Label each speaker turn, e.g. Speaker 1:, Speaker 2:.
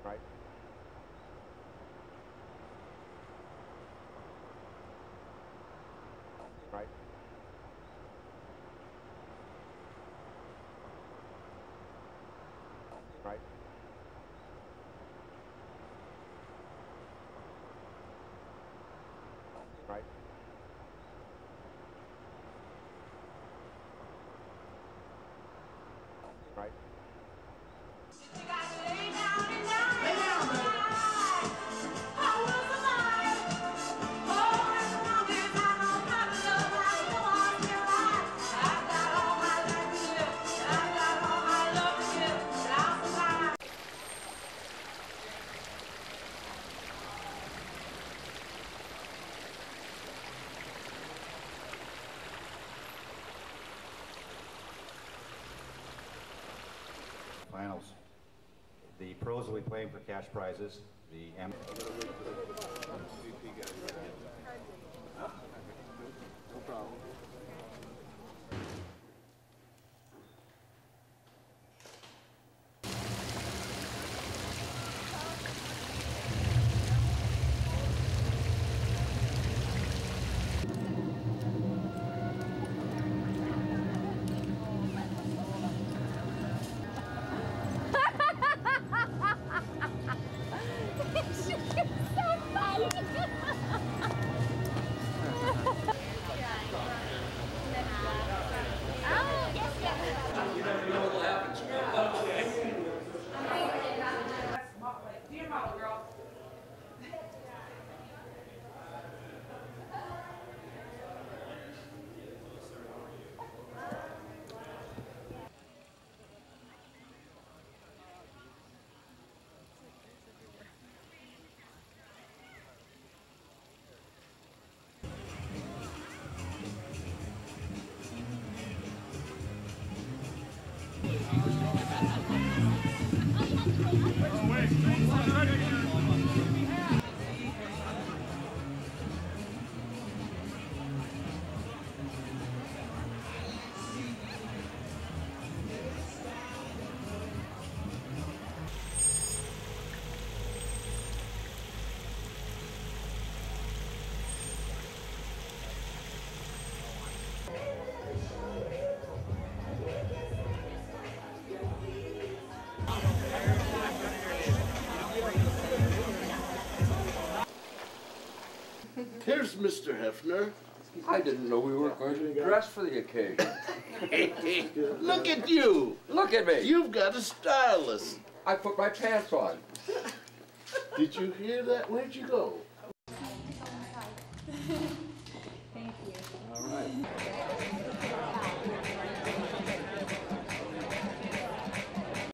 Speaker 1: Finals. The pros will be playing for cash prizes. The
Speaker 2: no problem.
Speaker 3: Here's Mr. Hefner.
Speaker 4: I didn't know we were going to dress for the occasion.
Speaker 3: Look at you.
Speaker 4: Look at me.
Speaker 3: You've got a stylist.
Speaker 4: I put my pants on.
Speaker 3: Did you hear that? Where'd you go?